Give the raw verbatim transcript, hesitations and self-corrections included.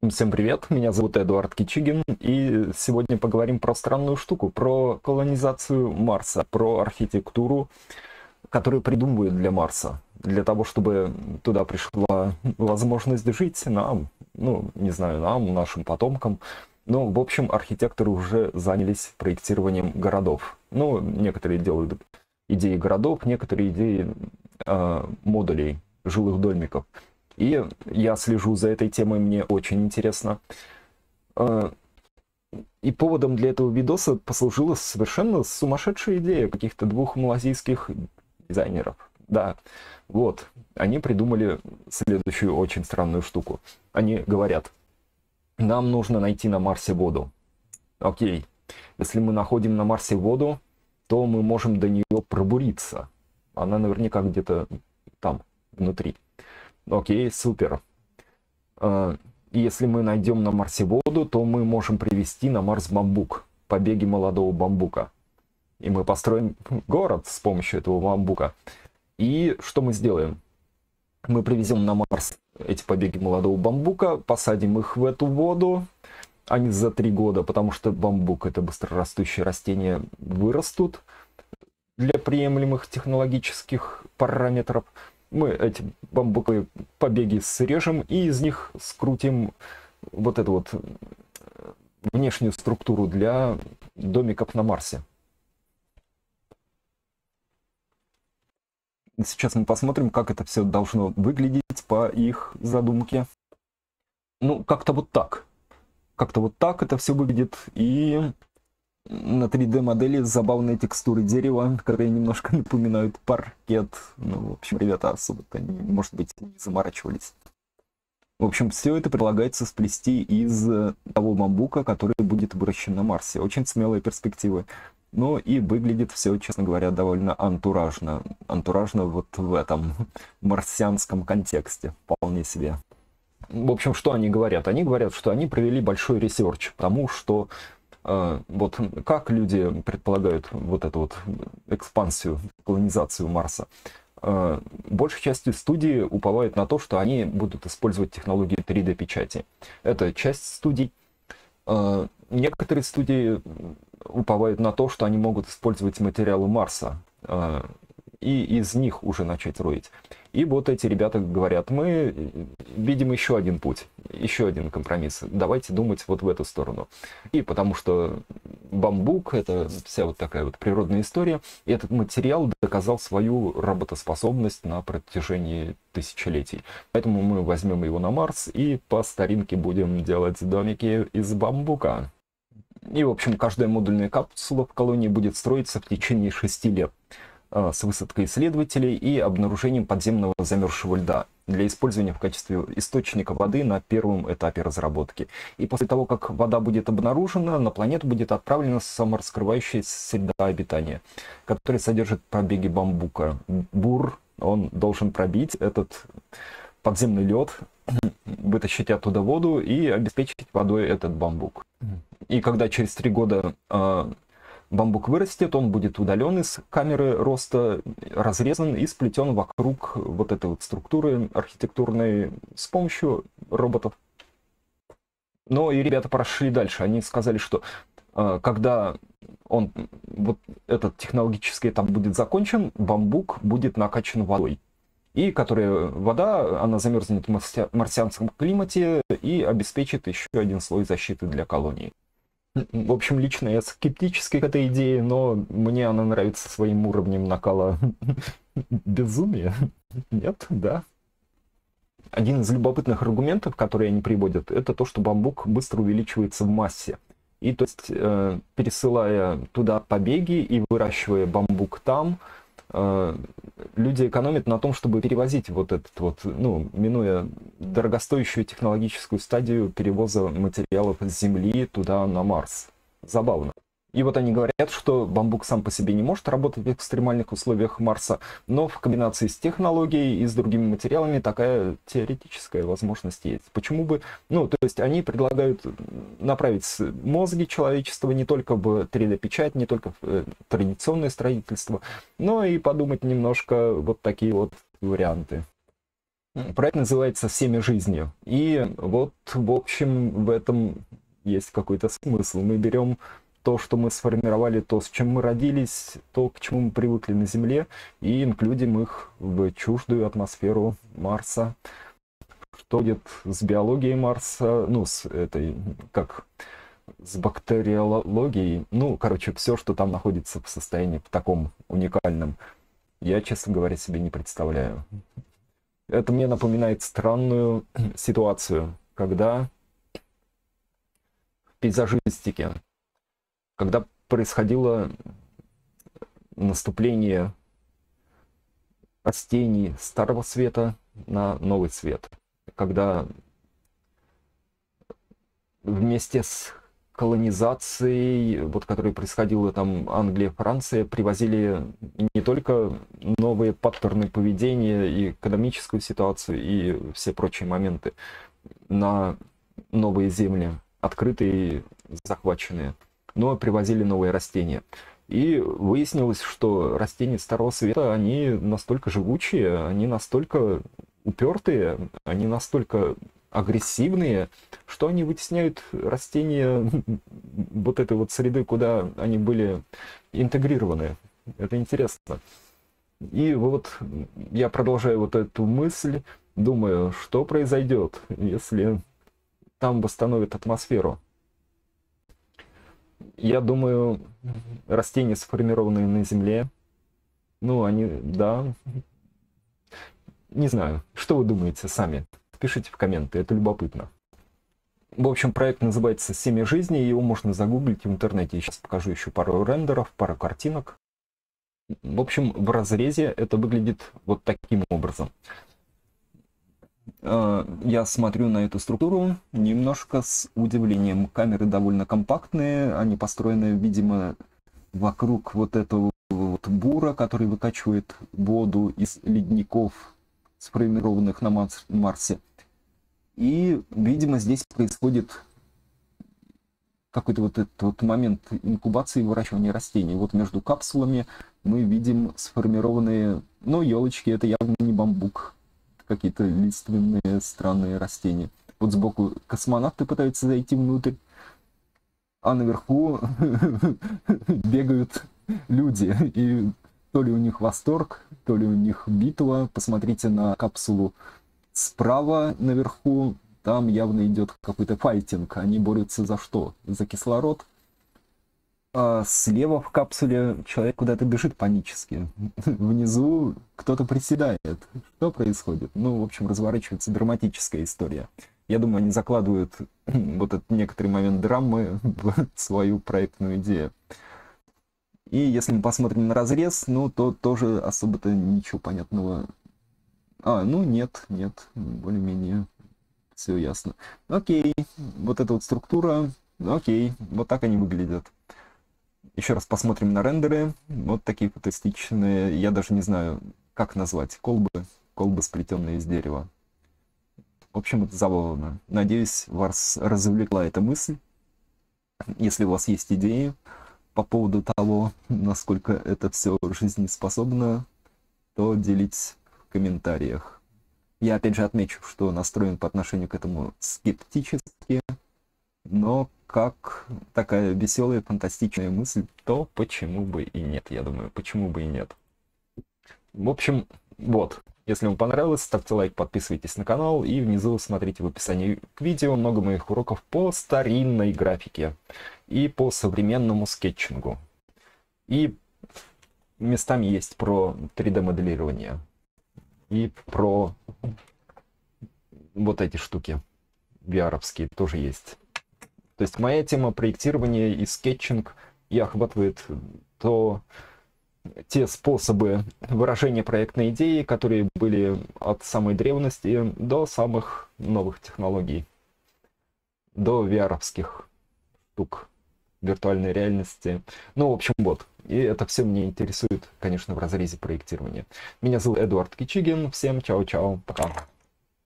Всем привет, меня зовут Эдуард Кичигин, и сегодня поговорим про странную штуку, про колонизацию Марса, про архитектуру, которую придумывают для Марса, для того, чтобы туда пришла возможность жить нам, ну, не знаю, нам, нашим потомкам. Но, в общем, архитекторы уже занялись проектированием городов. Ну, некоторые делают идеи городов, некоторые идеи э, модулей, жилых домиков. И я слежу за этой темой, мне очень интересно. Э, И поводом для этого видоса послужила совершенно сумасшедшая идея каких-то двух малазийских дизайнеров. Да, вот, они придумали следующую очень странную штуку. Они говорят, нам нужно найти на Марсе воду. Окей, если мы находим на Марсе воду, то мы можем до нее пробуриться. Она наверняка где-то там, внутри. Окей, супер. Э, И если мы найдем на Марсе воду, то мы можем привезти на Марс бамбук, побеги молодого бамбука. И мы построим город с помощью этого бамбука. И что мы сделаем? Мы привезем на Марс эти побеги молодого бамбука, посадим их в эту воду. Они за три года, потому что бамбук — это быстрорастущие растения, вырастут для приемлемых технологических параметров. Мы эти бамбуковые побеги срежем и из них скрутим вот эту вот внешнюю структуру для домиков на Марсе. Сейчас мы посмотрим, как это все должно выглядеть по их задумке. Ну, как-то вот так. Как-то вот так это все выглядит. И на три дэ модели забавные текстуры дерева, которые немножко напоминают паркет. Ну, в общем, ребята особо-то, может быть, не заморачивались. В общем, все это предлагается сплести из того бамбука, который будет выращен на Марсе. Очень смелые перспективы. Ну и выглядит все, честно говоря, довольно антуражно. Антуражно вот в этом марсианском контексте. Вполне себе. В общем, что они говорят? Они говорят, что они провели большой ресерч, потому что э, вот как люди предполагают вот эту вот экспансию, колонизацию Марса. Э, большей частью студии уповают на то, что они будут использовать технологии три дэ печати. Это часть студий. Э, некоторые студии уповают на то, что они могут использовать материалы Марса э, и из них уже начать роить. И вот эти ребята говорят, мы видим еще один путь, еще один компромисс. Давайте думать вот в эту сторону. И потому что бамбук — это вся вот такая вот природная история. И этот материал доказал свою работоспособность на протяжении тысячелетий. Поэтому мы возьмем его на Марс и по старинке будем делать домики из бамбука. И, в общем, каждая модульная капсула в колонии будет строиться в течение шести лет с высадкой исследователей и обнаружением подземного замерзшего льда для использования в качестве источника воды на первом этапе разработки. И после того, как вода будет обнаружена, на планету будет отправлена самораскрывающаяся среда обитания, которая содержит побеги бамбука. Бур, он должен пробить этот подземный лед, вытащить оттуда воду и обеспечить водой этот бамбук. И когда через три года э, бамбук вырастет, он будет удален из камеры роста, разрезан и сплетен вокруг вот этой вот структуры архитектурной с помощью роботов. Но и ребята прошли дальше. Они сказали, что э, когда он, вот этот технологический этап будет закончен, бамбук будет накачан водой. И которая вода, она замерзнет в марсианском климате и обеспечит еще один слой защиты для колонии. В общем, лично я скептически к этой идее, но мне она нравится своим уровнем накала безумия. Нет, да. Один из любопытных аргументов, которые они приводят, это то, что бамбук быстро увеличивается в массе. И то есть, э, пересылая туда побеги и выращивая бамбук там, э, люди экономят на том, чтобы перевозить вот этот вот, ну, минуя дорогостоящую технологическую стадию перевоза материалов с Земли туда на Марс. Забавно. И вот они говорят, что бамбук сам по себе не может работать в экстремальных условиях Марса, но в комбинации с технологией и с другими материалами такая теоретическая возможность есть. Почему бы... Ну, то есть они предлагают направить мозги человечества не только в три дэ печать, не только в традиционное строительство, но и подумать немножко вот такие вот варианты. Проект называется «Семя жизни». И вот, в общем, в этом есть какой-то смысл. Мы берем то, что мы сформировали, то, с чем мы родились, то, к чему мы привыкли на Земле, и инклюдим их в чуждую атмосферу Марса. Что будет с биологией Марса, ну, с этой, как, с бактериологией, ну, короче, все, что там находится в состоянии таком уникальном, я, честно говоря, себе не представляю. Это мне напоминает странную ситуацию, когда в пейзажистике, когда происходило наступление растений старого света на новый свет, когда вместе с колонизацией, вот, которая происходила там Англия, Франция, привозили не только новые паттерны поведения и экономическую ситуацию и все прочие моменты на новые земли, открытые и захваченные, но привозили новые растения. И выяснилось, что растения Старого Света, они настолько живучие, они настолько упертые, они настолько агрессивные, что они вытесняют растения вот этой вот среды, куда они были интегрированы. Это интересно. И вот я продолжаю вот эту мысль, думаю, что произойдет, если там восстановят атмосферу. Я думаю, растения, сформированные на Земле, ну, они, да, не знаю, что вы думаете сами? Пишите в комменты, это любопытно. В общем, проект называется «Семя жизни», его можно загуглить в интернете. Я сейчас покажу еще пару рендеров, пару картинок. В общем, в разрезе это выглядит вот таким образом. Я смотрю на эту структуру немножко с удивлением. Камеры довольно компактные, они построены, видимо, вокруг вот этого вот бура, который выкачивает воду из ледников, сформированных на Марсе. И, видимо, здесь происходит какой-то вот этот вот момент инкубации и выращивания растений. Вот между капсулами мы видим сформированные, ну, елочки, это явно не бамбук, какие-то лиственные странные растения. Вот сбоку космонавты пытаются зайти внутрь, а наверху бегают люди. И то ли у них восторг, то ли у них битва. Посмотрите на капсулу справа наверху, там явно идет какой-то файтинг. Они борются за что? За кислород. А слева в капсуле человек куда-то бежит панически. Внизу кто-то приседает. Что происходит? Ну, в общем, разворачивается драматическая история. Я думаю, они закладывают вот этот некоторый момент драмы в свою проектную идею. И если мы посмотрим на разрез, ну, то тоже особо-то ничего понятного. А, ну, нет, нет, более-менее все ясно. Окей, вот эта вот структура, окей, вот так они выглядят. Еще раз посмотрим на рендеры. Вот такие фантастичные, я даже не знаю, как назвать, колбы, колбы, сплетенные из дерева. В общем, это забавно. Надеюсь, вас развлекла эта мысль. Если у вас есть идеи по поводу того, насколько это все жизнеспособно, то делитесь в комментариях. Я опять же отмечу, что настроен по отношению к этому скептически, но как такая веселая, фантастичная мысль, то почему бы и нет, я думаю, почему бы и нет. В общем, вот. Если вам понравилось, ставьте лайк, подписывайтесь на канал и внизу смотрите в описании к видео много моих уроков по старинной графике и по современному скетчингу. И местами есть про три дэ моделирование и про вот эти штуки ви ар-овские тоже есть. То есть моя тема проектирования и скетчинг и охватывает то те способы выражения проектной идеи, которые были от самой древности до самых новых технологий, до ви ар-овских штук, виртуальной реальности. Ну, в общем, вот. И это все меня интересует, конечно, в разрезе проектирования. Меня зовут Эдуард Кичигин. Всем чао-чао, пока.